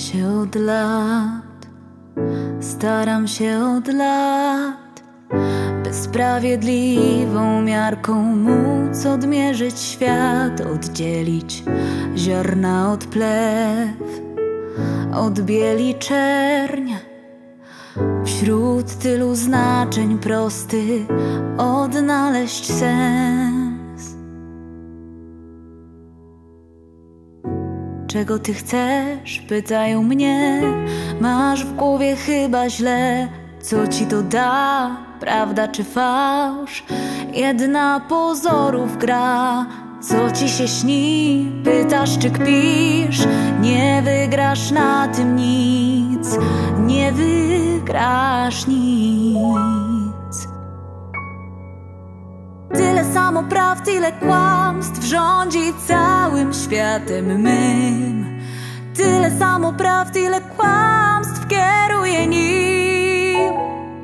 się od lat, staram się od lat, by sprawiedliwą miarką móc odmierzyć świat, oddzielić ziarna od plew, od bieli czerń. Wśród tylu znaczeń prosty odnaleźć sens. Czego ty chcesz? Pytają mnie. Masz w głowie chyba źle. Co ci to da? Prawda czy fałsz? Jedna pozorów gra. Co ci się śni? Pytasz czy kpisz? Nie wygrasz na tym nic. Nie wygrasz nic. Tyle samo prawd, ile kłamstw rządzi całym światem mym. Tyle samo prawd, ile kłamstw kieruje nim.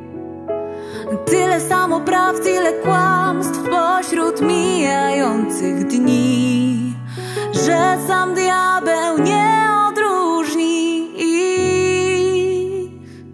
Tyle samo prawd, ile kłamstw pośród mijających dni, że sam diabeł nie odróżni ich.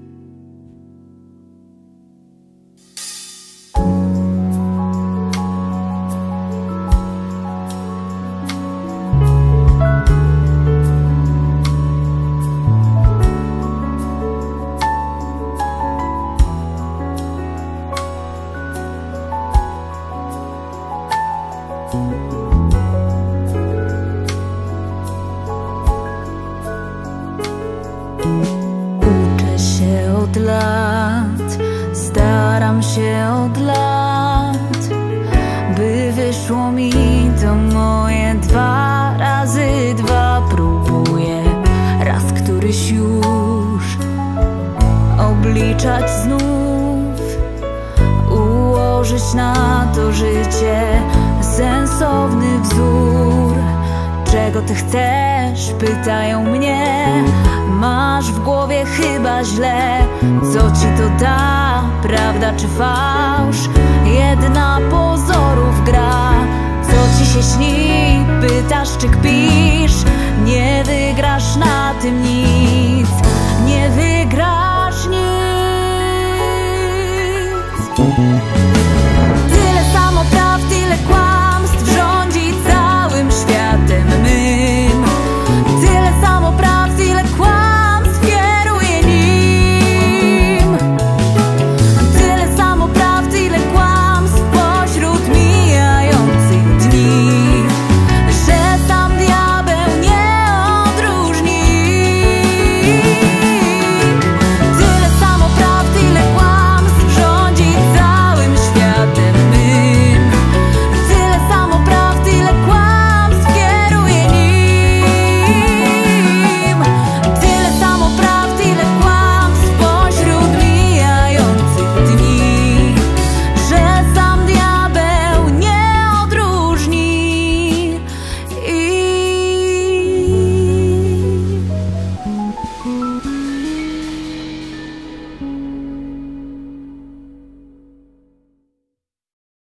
Uczę się od lat, staram się od lat, by wyszło mi to moje 2 razy 2. Próbuję raz któryś już obliczać znów, ułożyć na to życie sensowny wzór. Czego ty chcesz? Pytają mnie. Masz w głowie chyba źle. Co ci to da? Prawda czy fałsz? Jedna pozorów gra. Co ci się śni? Pytasz czy kpisz? Nie wygrasz na tym nic. Nie wygrasz nic.